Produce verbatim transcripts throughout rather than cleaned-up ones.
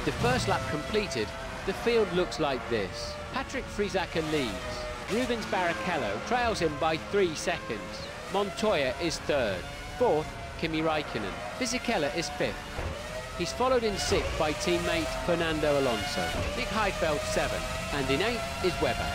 With the first lap completed, the field looks like this. Patrick Friesacher leads. Rubens Barrichello trails him by three seconds. Montoya is third. Fourth, Kimi Raikkonen. Fisichella is fifth. He's followed in sixth by teammate Fernando Alonso. Nick Heidfeld seventh, and in eighth is Webber.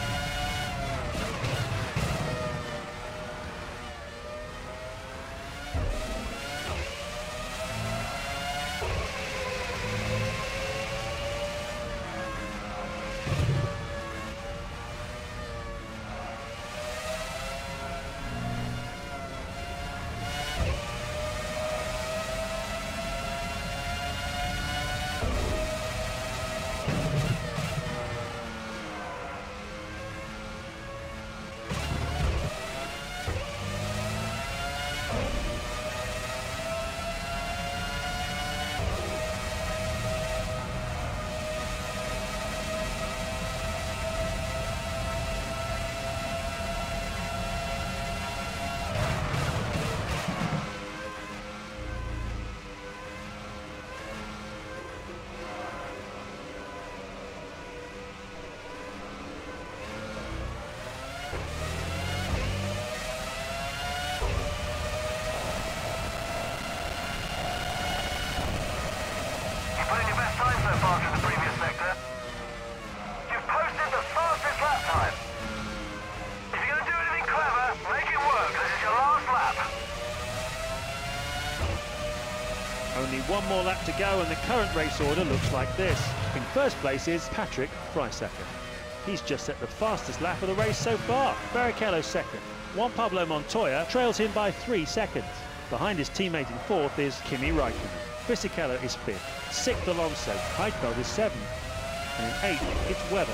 Only one more lap to go and the current race order looks like this. In first place is Patrick Friesacher. He's just set the fastest lap of the race so far. Barrichello second. Juan Pablo Montoya trails him by three seconds. Behind his teammate in fourth is Kimi Raikkonen. Fisichella is fifth. Sixth Alonso. Heidfeld is seventh. And in eighth it's Webber.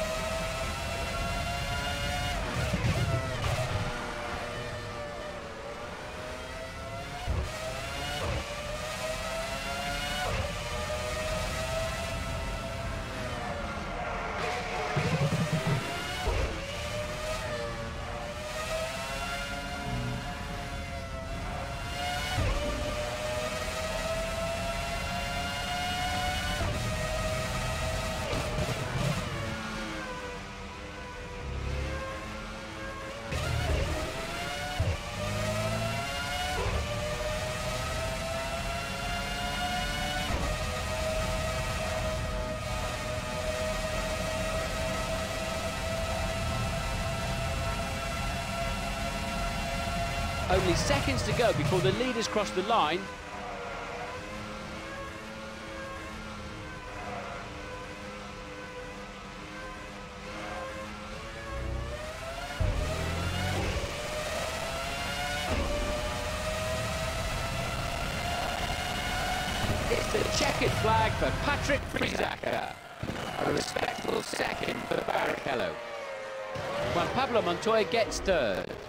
Only seconds to go before the leaders cross the line. It's the checkered flag for Patrick Friesacher. A respectable second for Barrichello. Juan Pablo Montoya gets third.